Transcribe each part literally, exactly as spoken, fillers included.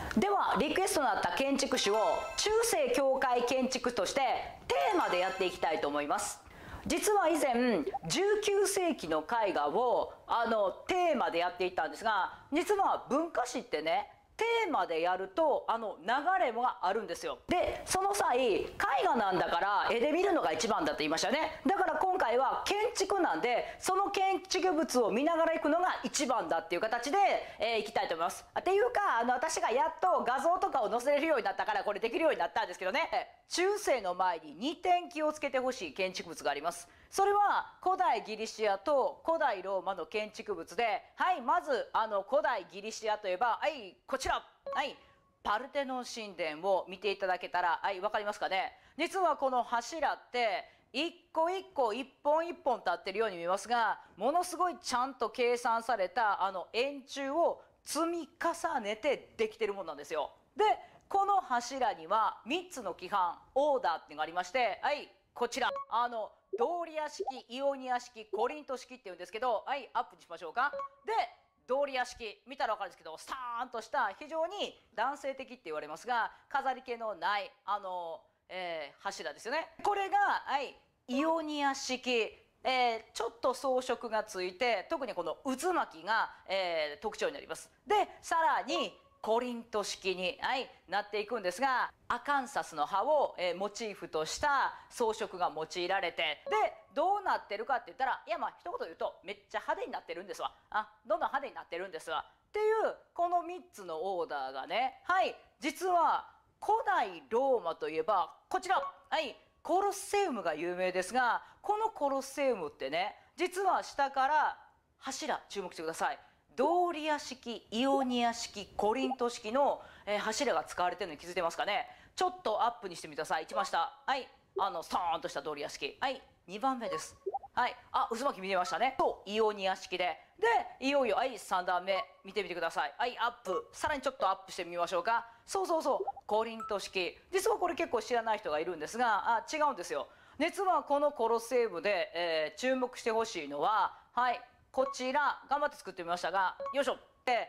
ではリクエストのあった建築士を中世教会建築としてテーマでやっていきたいと思います。実は以前じゅうきゅうせいきの絵画をあのテーマでやっていったんですが、実は文化史ってね、テーマでやるとあの流れもあるんですよ。でその際、絵画なんだから絵で見るのが一番だと言いましたよね。だから今回は建築なんで、その建築物を見ながら行くのが一番だっていう形で、えー、行きたいと思います。っていうか、あの私がやっと画像とかを載せれるようになったからこれできるようになったんですけどね、中世の前ににてん気をつけてほしい建築物があります。それは古代ギリシアと古代ローマの建築物で、はい、まずあの古代ギリシアといえば、はい、こちら、はい、パルテノン神殿を見ていただけたら、はい、わかりますかね。実はこの柱って一個一個一本一本立ってるように見えますが、ものすごいちゃんと計算されたあの円柱を積み重ねてできてるものなんですよ。でこの柱にはみっつの規範、オーダーっていうのがありまして、はい、こちらあのドーリア式、イオニア式、コリント式っていうんですけど、はい、アップにしましょうか。でドーリア式見たら分かるんですけど、スターンとした非常に男性的って言われますが飾り気のないあの、えー、柱ですよね。これが、はい、イオニア式、えー、ちょっと装飾がついて、特にこの渦巻きが、えー、特徴になります。でさらにコリント式に、はい、なっていくんですが、アカンサスの葉を、えー、モチーフとした装飾が用いられて、でどうなってるかって言ったら、いやまあ一言言うとめっちゃ派手になってるんですわ。あ、どんどん派手になってるんですわっていうこのみっつのオーダーがね、はい、実は古代ローマといえばこちら、はい、コロッセウムが有名ですが、このコロッセウムってね、実は下から柱注目してください。ドーリア式、イオニア式、コリント式の、えー、柱が使われてるのに気づいてますかね。ちょっとアップにしてみてください。一番下、はい、あのストーンとしたドーリア式、はい、にばんめです。はい、あ、渦巻き見えましたね。とイオニア式で、でいよいよ、はい、さんだんめ見てみてください。はい、アップ、さらにちょっとアップしてみましょうか。そうそうそう、コリント式。実はこれ結構知らない人がいるんですが、あ、違うんですよ。実はこのコロッセウムで、えー、注目してほしいのは、はい、こちら頑張って作ってみましたが、よいしょって、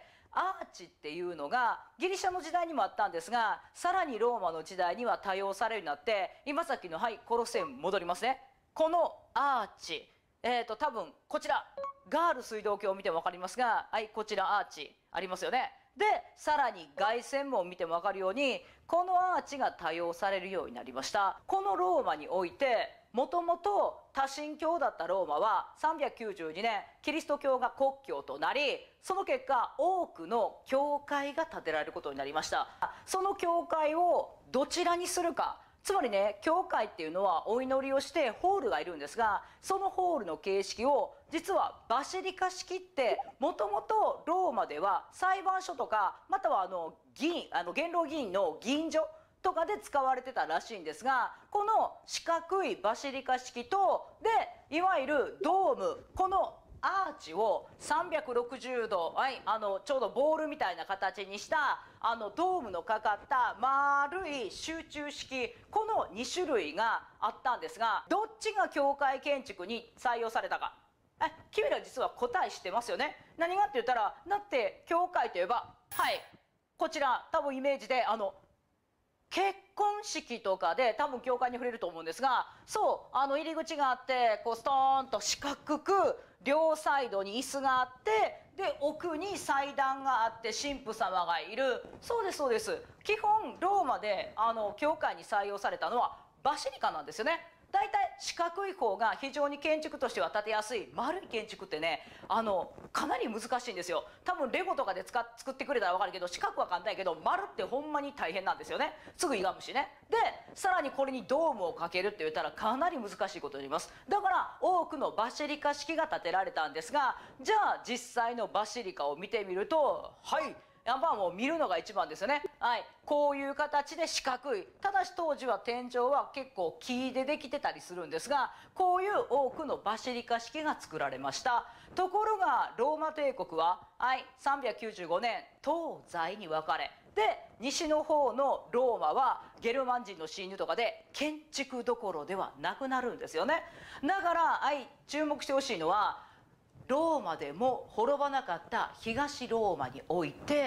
アーチっていうのがギリシャの時代にもあったんですが、さらにローマの時代には多用されるようになって、今さっきの、はい、コロッセウム戻りますね。このアーチ、えーと多分こちらガール水道橋を見ても分かりますが、はい、こちらアーチありますよね。でさらに凱旋門を見ても分かるように、このアーチが多用されるようになりました。このローマにおいてもともと多神教だったローマはさんびゃくきゅうじゅうにねんキリスト教が国教となり、その結果多くの教会が建てられることになりました。その教会をどちらにするか、つまりね、教会っていうのはお祈りをしてホールがいるんですが、そのホールの形式を実はバシリカ式って、もともとローマでは裁判所とか、またはあの議員、あの元老議員の議員所とかで使われてたらしいんですが、この四角いバシリカ式と、でいわゆるドーム、このアーチをさんびゃくろくじゅうど、はい、あのちょうどボールみたいな形にしたあのドームのかかった丸い集中式、このにしゅるいがあったんですが、どっちが教会建築に採用されたか、え君ら実は答え知ってますよね。何がって言ったら、だって教会といえば、はい、こちら多分イメージであの結婚式とかで多分教会に触れると思うんですが、そうあの入り口があって、こうストーンと四角く両サイドに椅子があって、で奥に祭壇があって神父様がいる。そうですそうです。基本ローマであの教会に採用されたのはバシリカなんですよね。だいたい四角い方が非常に建築としては建てやすい。丸い建築ってね、あのかなり難しいんですよ。多分レゴとかで使っ作ってくれたら分かるけど、四角は簡単やけど丸ってほんまに大変なんですよね。すぐ歪むしね。でさらにこれにドームをかけるって言ったらかなり難しいことになります。だから多くのバシリカ式が建てられたんですが、じゃあ実際のバシリカを見てみると、はい、やっぱもう見るのが一番ですよね。はい、こういう形で四角い。ただし当時は天井は結構木でできてたりするんですが、こういう多くのバシリカ式が作られました。ところがローマ帝国は、はい、さんびゃくきゅうじゅうごねん東西に分かれ、で西の方のローマはゲルマン人の侵入とかで建築どころではなくなるんですよね。だから、はい、注目してほしいのは、ローマでも滅ばなかった東ローマにおいて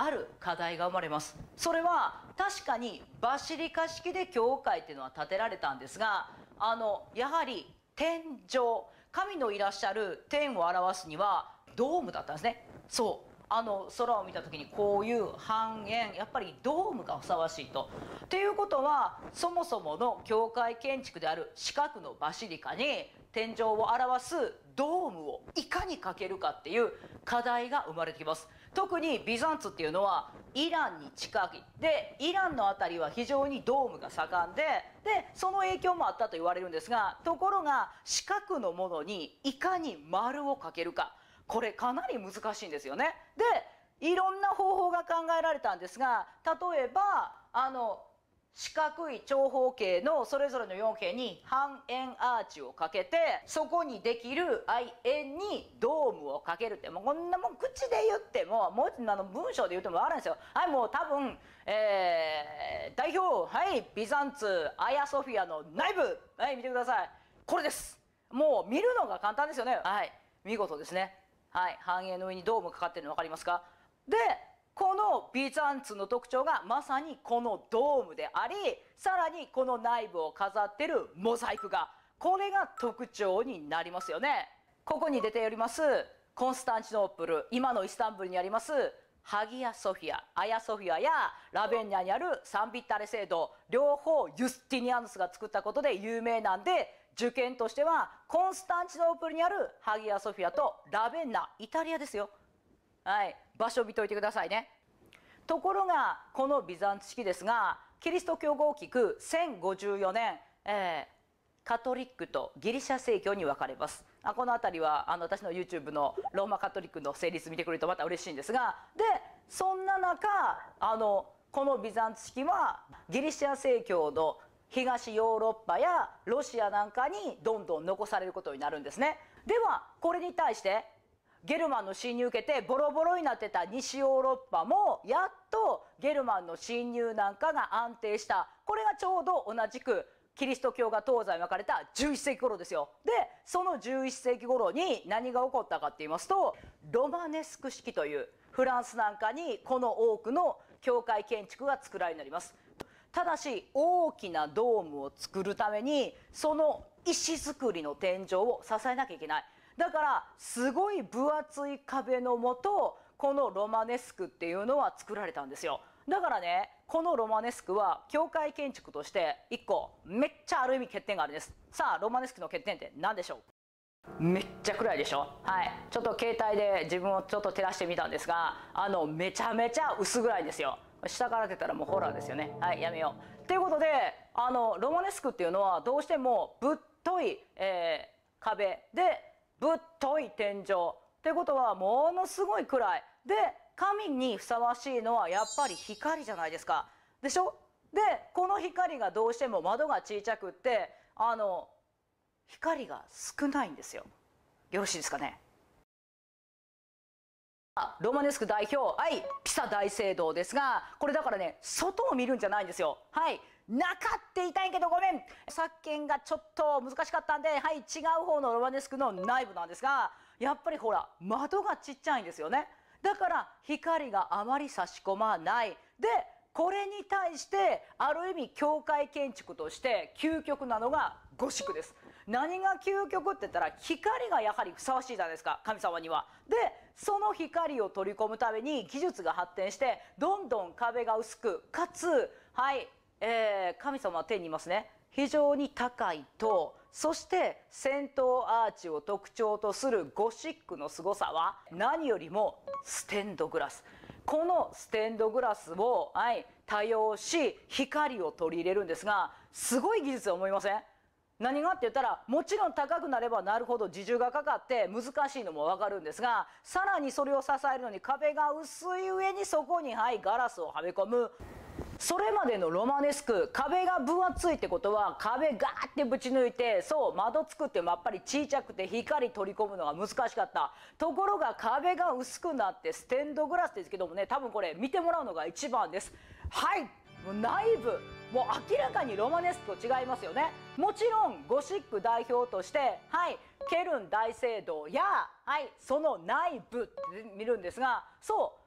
ある課題が生まれます。それは確かにバシリカ式で教会っていうのは建てられたんですが、あのやはり天井、神のいらっしゃる天を表すにはドームだったんですね。そう、あの空を見た時にこういう半円、やっぱりドームがふさわしいと。っていうことは、そもそもの教会建築である四角のバシリカに天井を表すドームをいかにかけるかっていう課題が生まれてきます。特にビザンツっていうのはイランに近いで、イランの辺りは非常にドームが盛んで、でその影響もあったと言われるんですが、ところが四角のものにいかに丸をかけるか、これかなり難しいんですよね。でいろんな方法が考えられたんですが、例えばあの四角い長方形のそれぞれのよん辺に半円アーチをかけて、そこにできる愛円にドームをかけるって、もうこんなもん口で言っても、もうあの文章で言ってもあるんですよ。はい、もう多分、えー、代表、はい、ビザンツアヤソフィアの内部、はい、見てください。これです。もう見るのが簡単ですよね。はい、見事ですね。はい、半円の上にドームかかってるの分かりますか？でこのビザンツの特徴がまさにこのドームであり、さらにこの内部を飾ってるモザイクが、これが特徴になりますよね。ここに出ておりますコンスタンチノープル、今のイスタンブールにありますハギアソフィア、アヤソフィアやラベンニャにあるサンビッタレ聖堂、両方ユスティニアヌスが作ったことで有名なんで、受験としてはコンスタンチノープルにあるハギアソフィアとラベンナ、イタリアですよ。はい、場所見といてくださいね。ところがこのビザンツ式ですが、キリスト教が大きくせんごじゅうよねん、えー、カトリックとギリシャ正教に分かれます。あこの辺りはあの私の YouTube のローマカトリックの成立見てくれるとまた嬉しいんですが、でそんな中あのこのビザンツ式はギリシャ正教の東ヨーロッパやロシアなんかにどんどん残されることになるんですね。ではこれに対してゲルマンの侵入を受けてボロボロになってた西ヨーロッパもやっとゲルマンの侵入なんかが安定した。これがちょうど同じくキリスト教が東西に分かれたじゅういっ世紀頃ですよ。でそのじゅういっ世紀頃に何が起こったかって言いますと、ロマネスク式というフランスなんかにこの多くの教会建築が作られるようになります。ただし大きなドームを作るためにその石造りの天井を支えなきゃいけない。だからすごい分厚い壁のもと、このロマネスクっていうのは作られたんですよ。だからね、このロマネスクは教会建築としていっこめっちゃある意味欠点があるんです。さあロマネスクの欠点って何でしょう？めっちゃ暗いでしょ。はい、ちょっと携帯で自分をちょっと照らしてみたんですが、あのめちゃめちゃ薄暗いんですよ。下から出たらもうホラーですよね。はい、やめよう。ということであのロマネスクっていうのはどうしてもぶっとい、えー、壁でぶっとい天井ってことはものすごい暗いで、神にふさわしいのはやっぱり光じゃないですか。でしょ。でこの光がどうしても窓が小さくってあの光が少ないんですよ。よろしいですかね。ロマネスク代表、はい、ピサ大聖堂ですが、これだからね外を見るんじゃないんですよ。はい、中って言いたいけどごめん、作見がちょっと難しかったんで、はい、違う方のロマネスクの内部なんですが、やっぱりほら窓がちっちゃいんですよね。だから光があまり差し込まない。でこれに対してある意味教会建築として究極なのがゴシックです。何が究極って言ったら光がやはりふさわしいじゃないですか、神様には。でその光を取り込むために技術が発展してどんどん壁が薄く、かつはい、えー、神様は天にいますね、非常に高い塔、そして尖塔アーチを特徴とするゴシックのすごさは何よりもステンドグラス。このステンドグラスを、はい、多用し光を取り入れるんですが、すごい技術を思いません？何がって言ったら、もちろん高くなればなるほど自重がかかって難しいのも分かるんですが、さらにそれを支えるのに壁が薄い上にそこに、はい、ガラスをはめ込む。それまでのロマネスク、壁が分厚いってことは壁ガーってぶち抜いて、そう窓作ってもやっぱり小さくて光取り込むのが難しかった。ところが壁が薄くなってステンドグラスですけどもね、多分これ見てもらうのが一番です。はい、もう内部もう明らかにロマネスクと違いますよね。もちろんゴシック代表として、はい、ケルン大聖堂や、はい、その内部って見るんですが、そう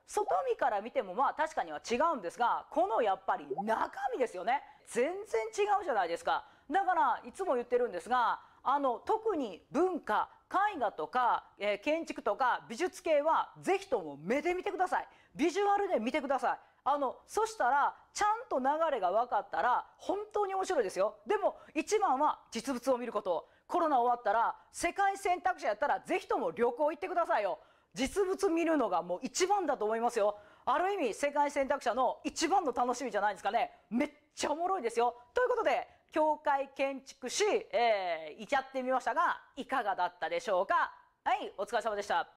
外見から見てもまあ確かには違うんですが、このやっぱり中身ですよね。全然違うじゃないですか。だからいつも言ってるんですが、あの特に文化、絵画とか、えー、建築とか美術系はぜひとも目で見てください。ビジュアルで見てください。あのそしたらちゃんと流れが分かったら本当に面白いですよ。でも一番は実物を見ること。コロナ終わったら世界選択肢やったらぜひとも旅行行ってくださいよ。実物見るのがもう一番だと思いますよ。ある意味世界選択者の一番の楽しみじゃないですかね。めっちゃおもろいですよ。ということで教会建築士、えー、いちゃってみましたがいかがだったでしょうか。はい、お疲れ様でした。